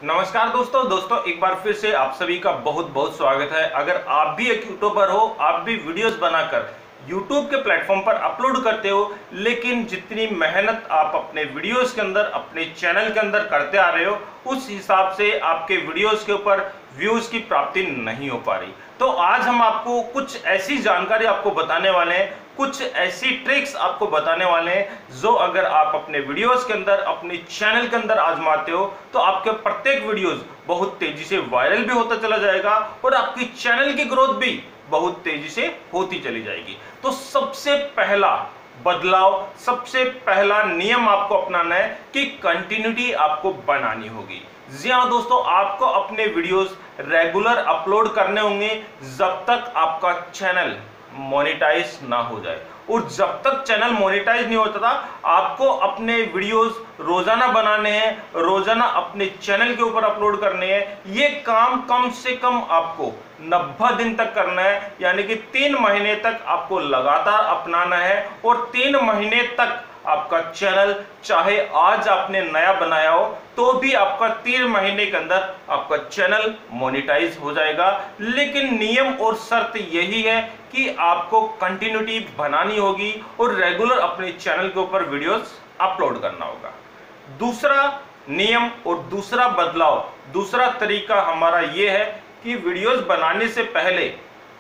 नमस्कार दोस्तों एक बार फिर से आप सभी का बहुत बहुत स्वागत है। अगर आप भी एक यूट्यूबर हो, आप भी वीडियोस बनाकर यूट्यूब के प्लेटफॉर्म पर अपलोड करते हो, लेकिन जितनी मेहनत आप अपने वीडियोस के अंदर, अपने चैनल के अंदर करते आ रहे हो, उस हिसाब से आपके वीडियोस के ऊपर व्यूज की प्राप्ति नहीं हो पा रही, तो आज हम आपको कुछ ऐसी जानकारी आपको बताने वाले हैं, कुछ ऐसी ट्रिक्स आपको बताने वाले हैं जो अगर आप अपने वीडियोस के अंदर, अपने चैनल के अंदर आजमाते हो तो आपके प्रत्येक वीडियोस बहुत तेजी से वायरल भी होता चला जाएगा और आपकी चैनल की ग्रोथ भी बहुत तेजी से होती चली जाएगी। तो सबसे पहला बदलाव, सबसे पहला नियम आपको अपनाना है कि कंटिन्यूटी आपको बनानी होगी। जी हाँ दोस्तों, आपको अपने वीडियोस रेगुलर अपलोड करने होंगे जब तक आपका चैनल मोनेटाइज ना हो जाए। और जब तक चैनल मोनेटाइज नहीं होता था, आपको अपने वीडियोस रोजाना बनाने हैं, रोजाना अपने चैनल के ऊपर अपलोड करने हैं। ये काम कम से कम आपको 90 दिन तक करना है, यानी कि 3 महीने तक आपको लगातार अपनाना है। और 3 महीने तक आपका चैनल, चाहे आज आपने नया बनाया हो तो भी आपका 3 महीने के अंदर आपका चैनल मोनेटाइज हो जाएगा। लेकिन नियम और शर्त यही है कि आपको कंटिन्यूटी बनानी होगी और रेगुलर अपने चैनल के ऊपर वीडियोस अपलोड करना होगा। दूसरा नियम और दूसरा बदलाव, दूसरा तरीका हमारा यह है कि वीडियोस बनाने से पहले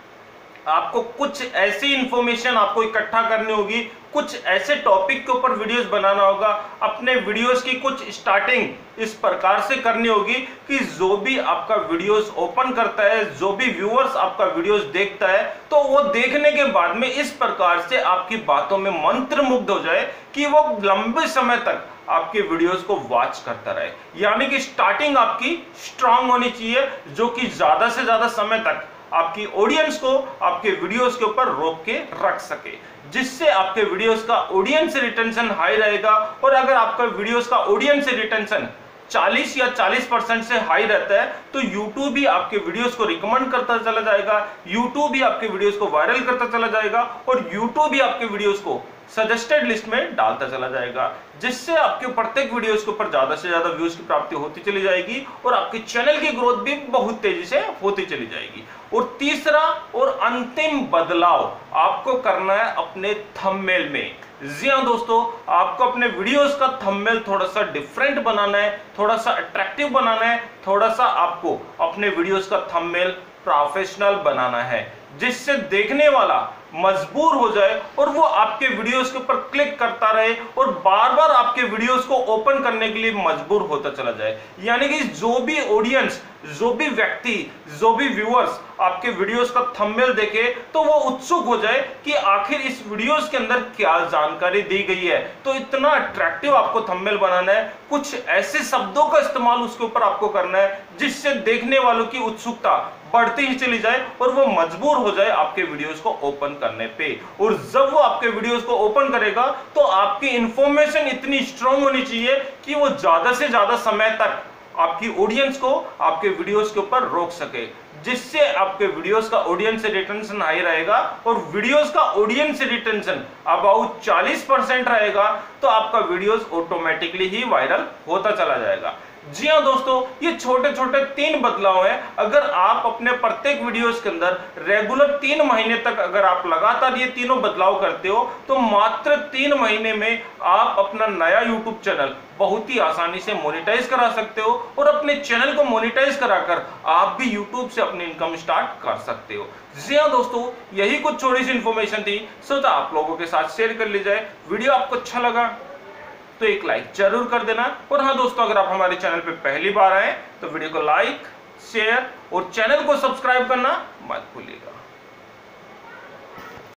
आपको कुछ ऐसी इंफॉर्मेशन आपको इकट्ठा करनी होगी, कुछ ऐसे टॉपिक के ऊपर वीडियोस बनाना होगा। अपने वीडियोस की कुछ स्टार्टिंग इस प्रकार से करनी होगी कि जो भी आपका वीडियोस ओपन करता है, जो भी व्यूअर्स आपका वीडियोस देखता है, तो वो देखने के बाद में इस प्रकार से आपकी बातों में मंत्रमुग्ध हो जाए कि वो लंबे समय तक आपके वीडियोस को वॉच करता रहे। यानी कि स्टार्टिंग आपकी स्ट्रांग होनी चाहिए, जो कि ज्यादा से ज्यादा समय तक आपकी ऑडियंस को आपके वीडियोस के ऊपर रोक के रख सके, जिससे आपके वीडियोस का ऑडियंस रिटेंशन हाई रहेगा। और अगर आपका वीडियोस का ऑडियंस रिटेंशन 40 या 40% से हाई रहता है तो YouTube भी आपके वीडियोस को रिकमेंड करता चला जाएगा, YouTube भी आपके वीडियोस को वायरल करता चला जाएगा और YouTube भी आपके वीडियोस को सजेस्टेड लिस्ट में डालता चला जाएगा, जिससे आपके प्रत्येक वीडियोस के ऊपर ज्यादा से ज्यादा व्यूज की प्राप्ति होती चली जाएगी और आपके चैनल की ग्रोथ भी बहुत तेजी से होती चली जाएगी। और तीसरा और अंतिम बदलाव आपको करना है अपने थंबनेल में। जी हाँ दोस्तों, आपको अपने वीडियोस का थंबनेल थोड़ा सा डिफरेंट बनाना है, थोड़ा सा अट्रैक्टिव बनाना है, थोड़ा सा आपको अपने वीडियोस का थंबनेल प्रोफेशनल बनाना है, जिससे देखने वाला मजबूर हो जाए और वो आपके वीडियोस के ऊपर क्लिक करता रहे और बार बार आपके वीडियोस को ओपन करने के लिए मजबूर होता चला जाए। यानी कि जो भी ऑडियंस, जो भी व्यक्ति, जो भी व्यूअर्स आपके वीडियोस का थंबनेल देखे तो वो उत्सुक हो जाए कि आखिर इस वीडियोस के अंदर क्या जानकारी दी गई है। तो इतना अट्रैक्टिव आपको थंबनेल बनाना है, कुछ ऐसे शब्दों का इस्तेमाल उसके ऊपर आपको करना है जिससे देखने वालों की उत्सुकता बढ़ती ही चली जाए और वो मजबूर हो जाए आपके वीडियोस को ओपन करने पे। और जब वो आपके वीडियोस को ओपन करेगा तो आपकी इंफॉर्मेशन इतनी स्ट्रांग होनी चाहिए कि वो ज्यादा से ज्यादा समय तक आपकी ऑडियंस को आपके वीडियोस के ऊपर रोक सके, जिससे आपके वीडियोस का ऑडियंस रिटेंशन हाई रहेगा। और वीडियोस का ऑडियंस रिटेंशन अबाउट 40% रहेगा तो आपका वीडियोस ऑटोमेटिकली ही वायरल होता चला जाएगा। जी हाँ दोस्तों, ये छोटे छोटे 3 बदलाव हैं। अगर आप अपने प्रत्येक वीडियोस के अंदर रेगुलर 3 महीने तक अगर आप लगातार ये तीनों बदलाव करते हो तो मात्र 3 महीने में आप अपना नया यूट्यूब चैनल बहुत ही आसानी से मोनेटाइज करा सकते हो और अपने चैनल को मोनेटाइज कराकर आप भी यूट्यूब से अपनी इनकम स्टार्ट कर सकते हो। जी हाँ दोस्तों, यही कुछ छोटी सी इंफॉर्मेशन थी, सोचा आप लोगों के साथ शेयर कर ली जाए। वीडियो आपको अच्छा लगा तो एक लाइक जरूर कर देना। और हाँ दोस्तों, अगर आप हमारे चैनल पे पहली बार आए तो वीडियो को लाइक, शेयर और चैनल को सब्सक्राइब करना मत भूलिएगा।